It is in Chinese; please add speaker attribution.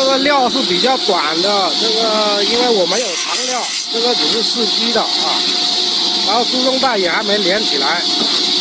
Speaker 1: 个料是比较短的，这个因为我没有长料，这个只是试机的啊。然后输送带也还没连起来。